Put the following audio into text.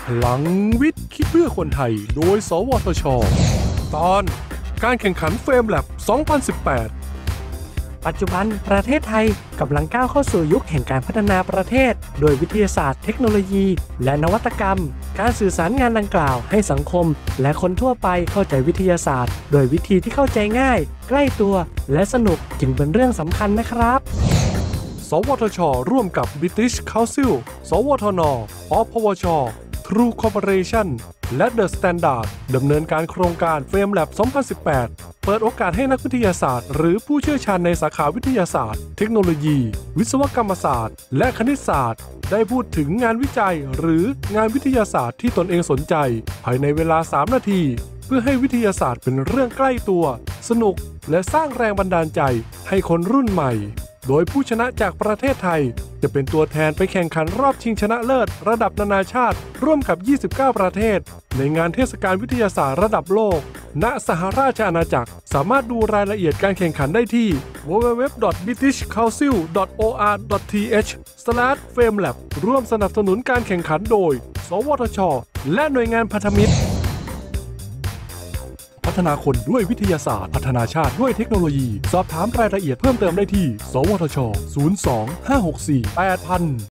พลังวิทย์คิดเพื่อคนไทยโดยสวทช.ตอนการแข่งขันเฟรมแลบ 2018 ปัจจุบันประเทศไทยกำลังก้าวเข้าสู่ยุคแห่งการพัฒนาประเทศโดยวิทยาศาสตร์เทคโนโลยีและนวัตกรรมการสื่อสารงานดังกล่าวให้สังคมและคนทั่วไปเข้าใจวิทยาศาสตร์โดยวิธีที่เข้าใจง่ายใกล้ตัวและสนุกจึงเป็นเรื่องสำคัญนะครับสวทช.ร่วมกับ British Council สวทน.อพวช. True Corporation และ The Standard ดำเนินการโครงการ FameLab 2018 เปิดโอกาสให้นักวิทยาศาสตร์หรือผู้เชี่ยวชาญในสาขาวิทยาศาสตร์เทคโนโลยีวิศวกรรมศาสตร์และคณิตศาสตร์ได้พูดถึงงานวิจัยหรืองานวิทยาศาสตร์ที่ตนเองสนใจภายในเวลา 3 นาทีเพื่อให้วิทยาศาสตร์เป็นเรื่องใกล้ตัวสนุกและสร้างแรงบันดาลใจให้คนรุ่นใหม่โดยผู้ชนะจากประเทศไทยจะเป็นตัวแทนไปแข่งขันรอบชิงชนะเลิศระดับนานาชาติร่วมกับ 29 ประเทศในงานเทศกาลวิทยาศาสตร์ระดับโลกณสหราชอาณาจักรสามารถดูรายละเอียดการแข่งขันได้ที่ www.britishcouncil.or.th/famelab ร่วมสนับสนุนการแข่งขันโดยสวทช.และหน่วยงานพันธมิตรพัฒนาคนด้วยวิทยาศาสตร์พัฒนาชาติด้วยเทคโนโลยีสอบถามรายละเอียดเพิ่มเติมได้ที่สวทช. 02 564 8000